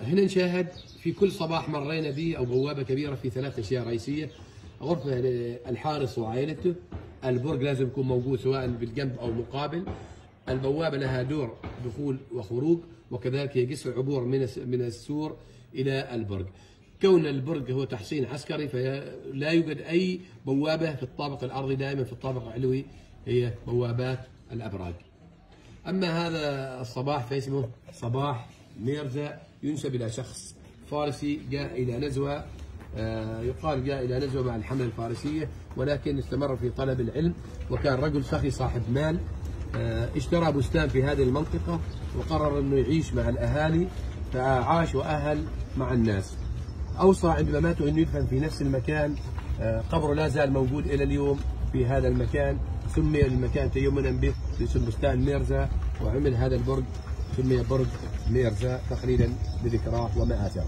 هنا نشاهد في كل صباح مرينا به أو بوابة كبيرة في 3 أشياء رئيسية. غرفة الحارس وعائلته، البرج لازم يكون موجود سواء بالجنب أو مقابل، البوابة لها دور دخول وخروج، وكذلك يجس العبور من السور إلى البرج. كون البرج هو تحصين عسكري فلا يوجد أي بوابة في الطابق الأرضي، دائما في الطابق العلوي هي بوابات الأبراج. أما هذا الصباح فاسمه صباح ميرزا، ينسب إلى شخص فارسي جاء إلى نزوة، يقال جاء إلى نزوة مع الحملة الفارسية، ولكن استمر في طلب العلم، وكان رجل سخي صاحب مال، اشترى بستان في هذه المنطقة وقرر أنه يعيش مع الأهالي، فعاش وأهل مع الناس. أوصى عندما ماتوا أنه يدفن في نفس المكان، قبره لا زال موجود إلى اليوم في هذا المكان. سمي المكان تيمنا به باسم بستان ميرزا، وعمل هذا البرج سمي برج ميرزا تقليدا لذكراه ومآثره.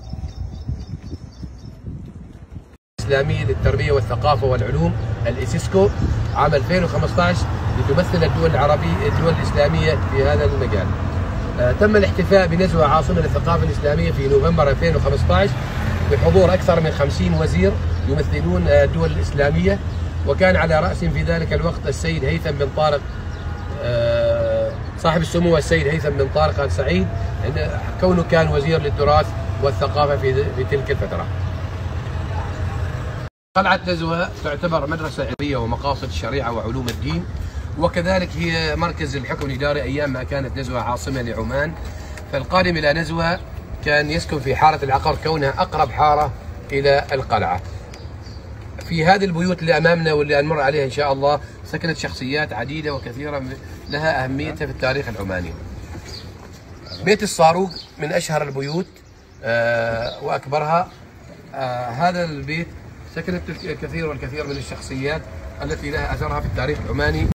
الإسلامية للتربية والثقافة والعلوم الإسيسكو عام 2015 لتمثل الدول العربية الدول الإسلامية في هذا المجال. تم الاحتفاء بنزوة عاصمة للثقافة الإسلامية في نوفمبر 2015 بحضور أكثر من 50 وزير يمثلون الدول الإسلامية، وكان على رأسهم في ذلك الوقت السيد هيثم بن طارق صاحب السمو السيد هيثم بن طارق آل سعيد، كونه كان وزير للتراث والثقافة في تلك الفترة. قلعة نزوة تعتبر مدرسة علمية ومقاصد الشريعة وعلوم الدين، وكذلك هي مركز الحكم الإداري أيام ما كانت نزوة عاصمة لعمان. فالقادم إلى نزوة كان يسكن في حارة العقر كونها أقرب حارة إلى القلعة. في هذه البيوت اللي أمامنا واللي نمر عليها إن شاء الله سكنت شخصيات عديدة وكثيرة لها أهميتها في التاريخ العماني. بيت الصاروق من أشهر البيوت وأكبرها. هذا البيت سكنت الكثير والكثير من الشخصيات التي لها أثرها في التاريخ العماني.